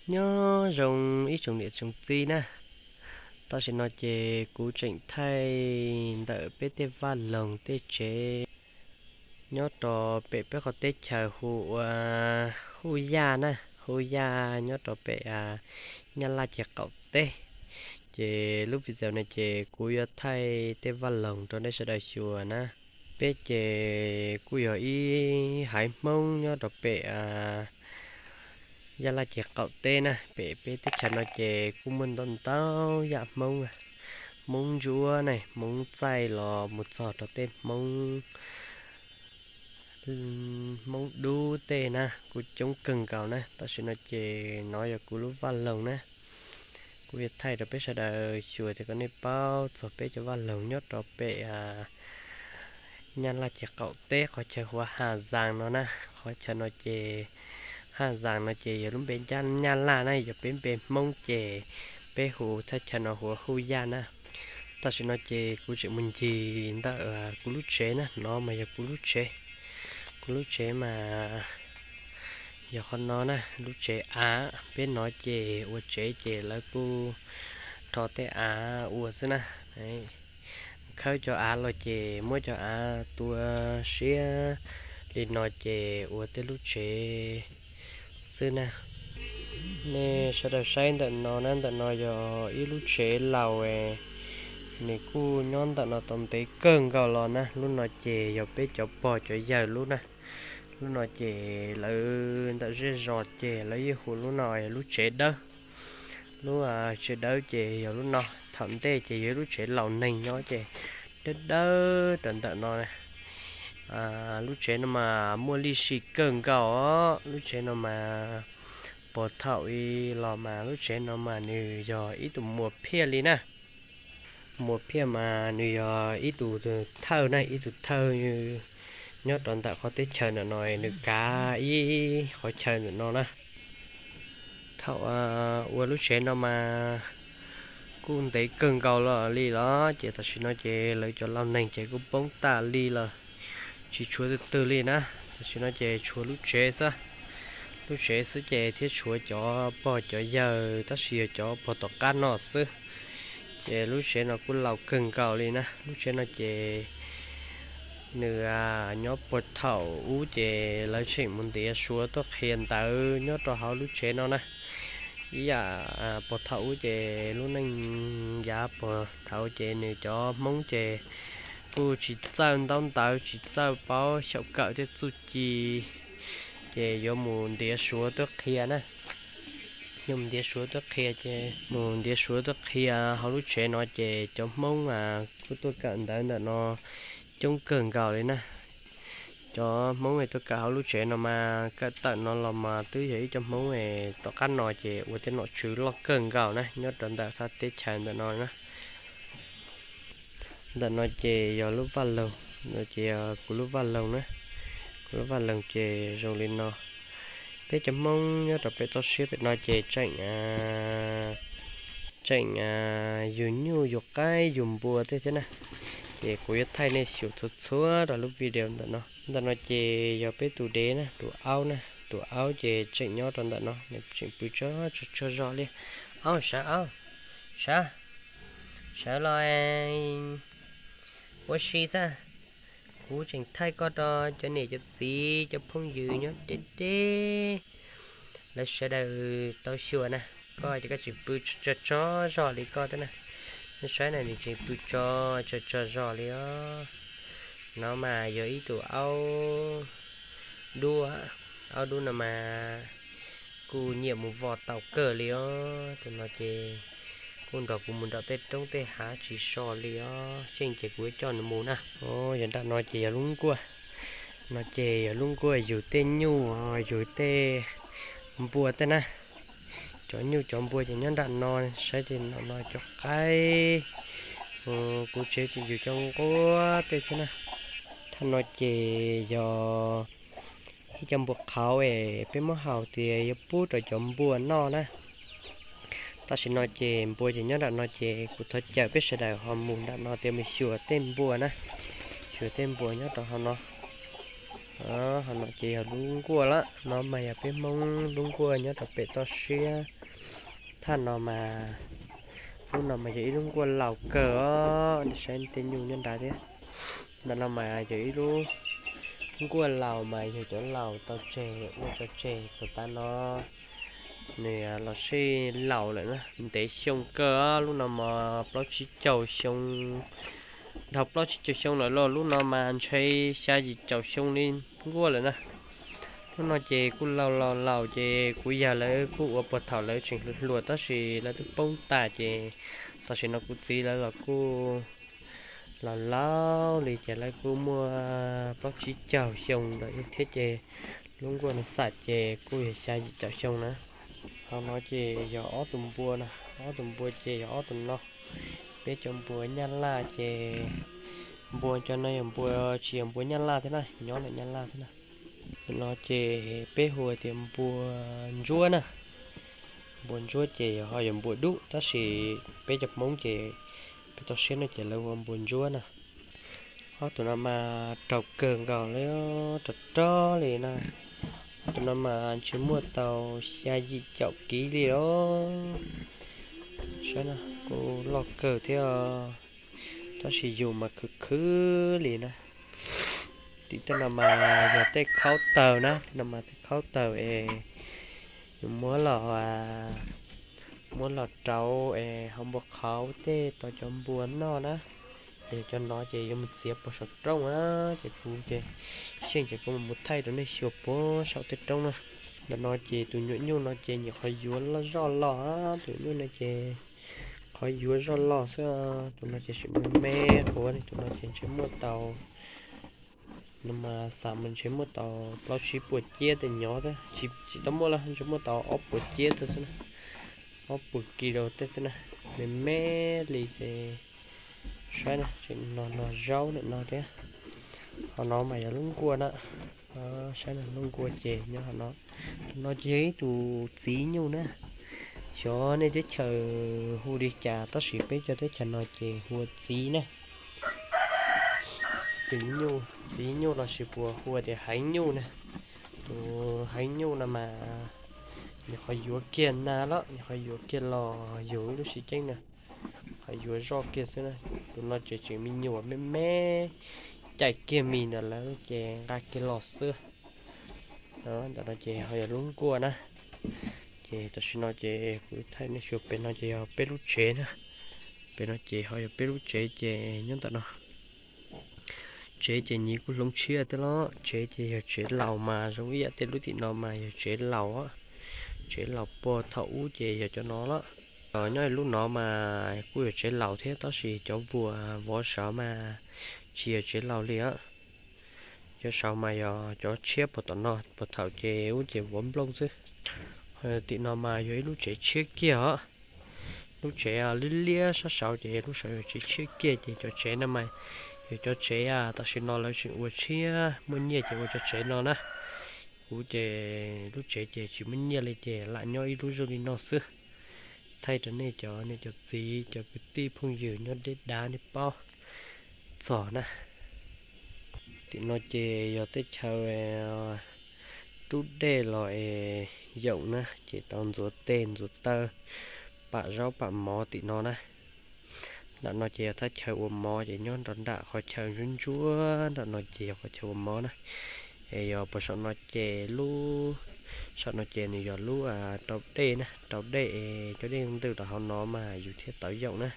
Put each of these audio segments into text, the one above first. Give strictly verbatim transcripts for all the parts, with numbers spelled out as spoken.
nhớ rồng ít trồng địa trồng gì nè ta sẽ nói về cú trình thay đợi bé tê van lồng tê chế nhớ trò bé bé có tê chờ hụ à, hụ ya nè hụ ya nhớ trò bé à nhà la chè cậu tê chế lúc bây giờ này chế cú ya thay tê van lồng cho nên sẽ đợi chùa nè bé chế cú ya ý hải mông nhớ trò bé à giờ là chỉ cậu tên nè bé bé tích chắn nó chè của mình đón tao dạ mông à mông chúa này mông say lò một sọt đó tên mông mông đu tên nè của chống cần cầu nè ta sẽ nói chè nói là của lúc văn lồng nè của việc thay rồi bé sẽ đợi chùa thì có nên bao rồi bé cho văn lồng nhốt rồi bé à nhân là chỉ cậu té khỏi chơi hoa hà giang nó nè khỏi chơi nó chè hà giang nó chè giờ lúc bên chân nhân là này giờ bên bên mông chè bé hù thay chơi nó hùa hu ya nè ta sẽ nói chè của chị mình chỉ ta ở của lúc chế nè nó mà giờ của lúc chế của lúc chế mà giờ con nó nè lúc chế á bên nói chè ua chế chè là cô thọ té á ua xí nè đấy khơi cho á lo chè mua cho á tua xía đi nói chè ua té lúc chế xí nè nè sau đó sáng tận nó nên tận nó giờ ít lúc chế lầu ấy nè cu nhon tận nó tầm tế cơn gạo lò nè lúc nó chè giờ bé cho bò cho giờ lúc nè lúc nó chè lấy tận dễ giọt chè lấy hồ lúc nào lúc chế đó lúc à chế đó chè giờ lúc nào thậm tê chè giờ lúc chế lầu nành nhó chè đất đó tận tận nó này à lúc chế nó mà mua ly xì cơn gạo á lúc chế nó mà bỏ thảo y lò mà lúc chế nó mà nửa giờ ít tụ mùa phe đi nè mùa phe mà nửa giờ ít tụ thơ này ít tụ thơ như nhớ toàn tại có tết trời nữa nói nửa cá y khỏi trời nữa nó nè thảo à qua lúc chế nó mà cũng thấy cơn cầu là li đó chỉ ta chỉ nói chế lấy cho làm nành chế cũng bóng ta li là chỉ chúa từ từ li nè ta chỉ nói chế chúa lúc chế sao lúc chế sứ chè thiết chúa cho bò cho giờ ta xìa cho bò tọt cá nọ sứ chè lúc chế nó cũng lau cưng cầu đi nè lúc chế nó chè nửa nhớ bò thầu ú chè lấy chuyện muốn tía chúa tốt hiện tại nhớ cho họ lúc chế nó nè ý à bò thầu chè lúc nên giá bò thầu chè nửa cho móng chè cô chỉ trao đón tàu chỉ trao báo sầu cạo cho chú chi chè do muốn đĩa số tức kia nè nhung đĩa số tức kia chè muốn đĩa số tức kia họ lúc trẻ nói chè trong mông à của tôi cận tới là nó trong cơn gạo đấy nè cho mông này tôi cả họ lúc trẻ nó mà cái tận nó là mà tứ vậy trong mông này tao cắt nó chè của trên nó chữ lo cơn gạo nè nhớ tận tại sao tết chèn tận nó nè tận nó chè do lúc vào lồng nó chè của lúc vào lồng nè lúc vào lần chè rồi lên nó thế chấm mông nhớ tập bé to xíu bé nói chè chảnh à chảnh à dùng nhu dùng cái dùng bùa thế chứ nè chè của yết thay này xỉu chút xúa rồi lúc video tận nó tận nó chè giờ bé tủ đế nè tủ áo nè tủ áo chè chảnh nhớ tận tận nó nè chỉnh bự cho cho cho rõ đi áo sao áo sao sao lo anh what she ra cú trình thay có đó cho này cho gì cho phong dư nhá đế đế là sẽ đầu tao sửa nè coi cho cái chuyện bự cho cho rõ đi coi thế này nó sai này thì chuyện bự cho cho cho rõ đi đó nó mà giờ ý tụ áo đua áo đua nào mà cú nhiệm một vò tàu cờ li đó thì nó chỉ con đỏ của mình đã tết trong tết há chỉ sò lìa xin chỉ cuối cho nó muốn à ô hiện tại nói chỉ lúng cua nó chỉ lúng cua dù tên nhu dù tê bùa tên à cho nhu cho bùa chỉ nhân đạn non sẽ chỉ nó nói cho cái cô chế chỉ dù trong có tê chứ nè thanh nói chỉ do trong buộc khảo ấy bên mỏ hào thì bút rồi chọn bùa no nè ta sẽ nói chè bùa chỉ nhớ là nói chè của thôi chờ biết sẽ đại họ muốn đã nói tiền mình sửa tên bùa nè sửa tên bùa nhớ đó họ nó đó họ nói chị họ đúng cua lá nó mày ở bên mông đúng cua nhớ tập bể to xia than nó mà lúc nào mà chỉ đúng cua lẩu cờ đi xem tên nhung nhân đại thế là nó mà chỉ luôn đúng cua lẩu mà chỉ chỗ lẩu tao chè mua cho chè cho ta nó nè là xe lẩu lại nữa để xong cơ lúc nào mà nó chỉ chầu xong học nó chỉ chầu xong lại lo lúc nào mà anh chơi xa gì chầu xong lên cua lại nè lúc nào chè cua lẩu lẩu lẩu chè cua già lại cua bột thảo lại chuyện lùa đó thì là thứ bông tà chè tao sẽ nó cua gì là là cua lẩu lẩu thì chè lại cua mua nó chỉ chầu xong rồi thế chè lúc qua nó sạch chè cua xa gì chầu xong nữa họ nói chè gió tùm bùa nè gió tùm bùa chè gió tùm nó bé chồng bùa nhăn la chè bùa cho nên em bùa chỉ em bùa nhăn la thế này nhỏ lại nhăn la thế này nó chè bé hồi thì em bùa rúa nè bùa rúa chè họ em bùa đu ta chỉ bé chập móng chè bé tao xếp nó chè lâu em bùa rúa nè họ tụi nó mà trọc cờn gạo lấy trật tró liền nè tụi nó mà chỉ mua tàu xe gì chậu ký đi đó sao nè cô lo cờ theo ta sử dụng mà cứ cứ liền nè thì tụi nó mà giờ tới khâu tàu nè nó mà tới khâu tàu ê mua lọ à mua lọ trâu ê không có khâu thế tao cho buồn nó nè để cho nó chỉ cho mình xếp vào sọt trong á chỉ phụ chỉ xin chỉ có một thay đó này sửa bố sau tết trong nè là nó chỉ tụi nhũ nhũ nó chỉ nhiều khỏi dúa nó do lò á tụi nhũ nó chỉ khỏi dúa do lò sao tụi nó chỉ sử dụng mẹ của này tụi nó chỉ sử một tàu nhưng mà sao mình sử một tàu bao chỉ buộc chia từ nhỏ thôi chỉ chỉ tao mua là không sử một tàu ốp buộc chia thôi xem ốp buộc kỳ đầu tết xem này mình mẹ lì sẽ xoay này chỉ nó nó rau nữa nó thế họ nó mày lúng cua đó xoay này lúng cua chè nhá họ nó nó chế tụ xí nhau nữa cho nên tới chờ hu đi trà tao xịt bé cho tới chờ nó chè hu xí nè xí nhau xí nhau là xịt bùa hu để hành nhau nè tụ hành nhau là mà mình phải dúa kiên na đó mình phải dúa kiên lò dúa lúc xí chanh nè phải dúa rau kia xí nè tụi nó chỉ chỉ mình nhiều mẹ mẹ chạy kia mình là nó chè ra cái lò xưa đó đó nó chè hơi lúng cua nè chè tôi xin nói chè cuối thay nó chụp bên nó chè ở bên lúc chè nè bên nó chè hơi bên lúc chè chè nhớ tao nó chè chè nhí cũng lúng chia tới nó chè chè chè lẩu mà giống như vậy lúc thì nó mà chè lẩu á chè lẩu bò thấu chè cho nó đó ở nhớ lúc nó mà cuối chè lẩu thế đó thì cháu vừa vó sợ mà chia chế lao lìa cho sau mà giờ cho chép một tuần nọ một thảo chế u chế vốn lông chứ thì nó mà dưới lúc chế chia kia lúc chế à lia sao sao chế lúc sao chế chia kia chế cho chế nó mày cho chế à ta xin nó lấy chuyện u chia muốn nhẹ chế cho chế nó nè u chế lúc chế chế chỉ muốn nhẹ lấy chế lại nhau lúc rồi đi nó xưa thay cho nên cho nên cho gì cho cái ti phong dừa nhau để đá để bao sỏ nè thì nó chè giờ tới chờ chút đê loại dậu nè chỉ toàn rùa tên rùa tơ bạ rau bạ mò thì nó nè đã nó chè thấy chờ uống mò chỉ nhon đòn đã khỏi chờ run chúa đã nó chè khỏi chờ uống mò nè thì giờ bữa sau nó chè lu sau nó chè này giờ lu à trâu đê nè trâu đê cho đen từ đó họ nó mà dù thiết tới dậu nè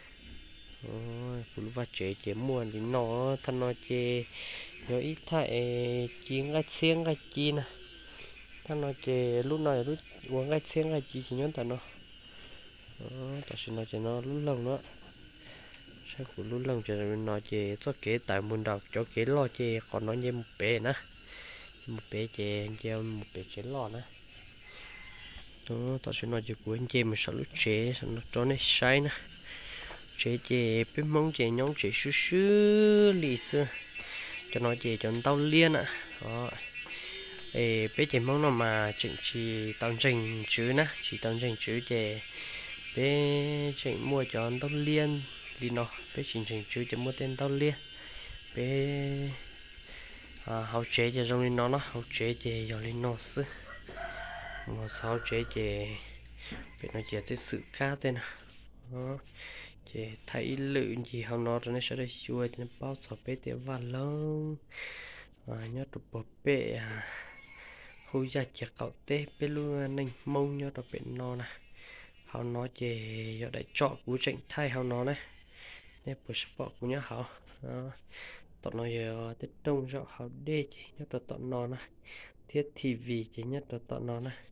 cũng và chế chế muôn thì nó thân nó chế rồi ít thải chiên cái xiên cái chi nè thân nó chế lúc này lúc uống cái xiên cái chi chỉ nhớ ta nó ta xin nó chế nó lúc lâu nữa sao cũng lúc lâu chế nó chế cho kế tại muôn đầu cho kế lo chế còn nó như một bé nè một bé chế treo một bé chế lo nè đó ta xin nó chế của anh chế mình sợ lúc chế nó cho nó sai nè chế chế bên mông chế nhóm chế xứ xứ lì xưa cho nó chế cho tao liên ạ đó ê bé chế mông nó mà chỉnh chỉ tao chỉnh chữ nè chỉ tao chỉnh chữ chế bé chỉnh mua cho tao liên đi nó bé chỉnh chỉnh chữ chế mua tên tao liên bé à hậu chế cho trong lên nó nó hậu chế chế giờ lên nó sư một sáu chế chế biết nói chế tới sự cá tên đó chế thấy lượng gì hậu nó rồi nó sẽ được xua cho nó bao sọp bé tiểu và lông à nhớ tụt bọt bé à hôi ra chế cậu tê bé luôn nên mông nhớ tụt bé nó nè hậu nó chế giờ đại chọn cú tranh thay hậu nó này nè bữa sport của nhớ hậu tụi nó giờ tết đông rõ hậu đê chỉ nhớ tụi tụi nó nè thiết thì vì chỉ nhất là tọt nó này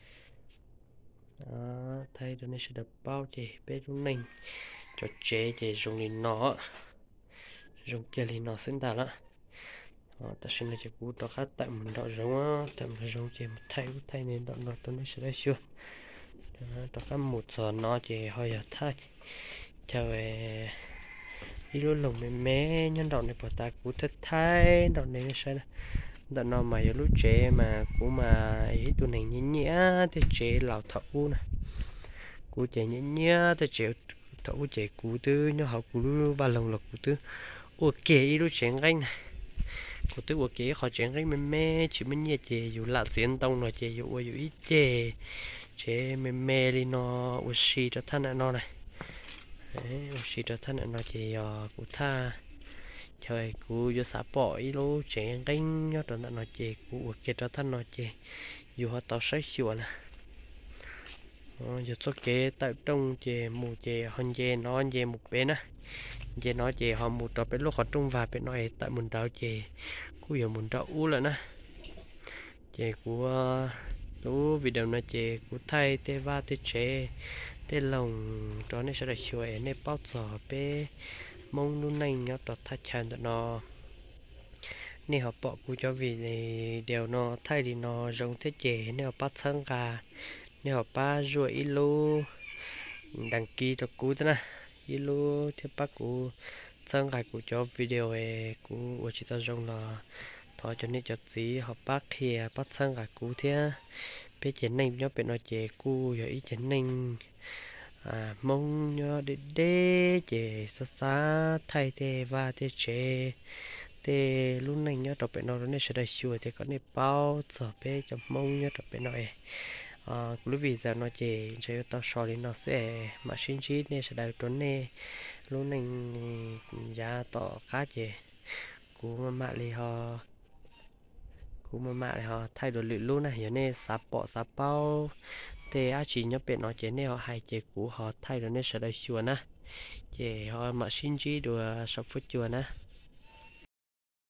đó, thay cho nên sẽ được bao chế bé lúc này cho chế chế dùng thì nó dùng kia thì nó sinh ra đó ta xin là chỉ cú đó khác tại mình đó giống á tại mình dùng chế một thay thay nên đó nó tôi nó sẽได้chưa đó khác một giờ nó chế hơi là thay chờ về đi luôn lồng mẹ mẹ nhân đoạn này bỏ ta cú thất thay đoạn này sẽ đó nó mà lúc trẻ mà cũng mà ấy tụi này nhẹ nhẹ thì trẻ lão thấu nè cú trẻ nhẹ nhẹ thì trẻ thấu trẻ cú tư nó học cú và lòng lộc cú tư ok lúc trẻ gánh này cú tư ok họ trẻ gánh mẹ mẹ chỉ mới nhẹ trẻ dù lạ diễn tông rồi trẻ dù dù ít trẻ trẻ mẹ mẹ đi nó oxy cho thân nó này oxy cho thân nó trẻ cú tha trời cú vô xã bội lô trẻ gánh nhớ rồi nó chè cú kia cho thân nó chè dù họ tao sấy chùa nè giờ số kế tại trong chè mù chè hơn chè nó chè một bên á chè nó chè họ một trò bên lúc họ trung và bên nói tại mình đào chè cú giờ mình đào u lại nè chè của lú video nó chè của thay tê va tê chè tê lồng cho nên sẽ là chùa nên bao giờ bé mong lúc này nhớ tọt thắt chặt nó nè họ bỏ cú cho vì đều nó thay thì nó giống thế chế nè họ bắt sang cả nè họ ba rồi ilo đăng ký cho cú thế nè ilo thì bắt cú sang cả cú cho video ấy cú ở chỉ tao giống là thôi cho nên cho gì họ bắt kia bắt sang cả cú thế bé chế này nhớ bé nó chế cú rồi ý chế này à mong nhớ để để chế xa xa thay thế và thế chế thế lúc này nhớ đọc bài nói nó sẽได้ช่วยthế có nên bao giờ bé cho mong nhớ đọc bài nói à lúc vì giờ nó chỉ chơi tao so thì nó sẽ mà xin chí nên sẽได้trốn nè lúc này giá tỏ khá chế cú mà mẹ li họ cú mà mẹ họ thay đổi lựa luôn này giờ nên sắp bỏ sắp bao thế á chỉ nhớ bé nói chế nên họ hay chế cú họ thay đổi nên sẽได้ช่วยnè chế họ mà xin chí đùa sắp phút chùa nè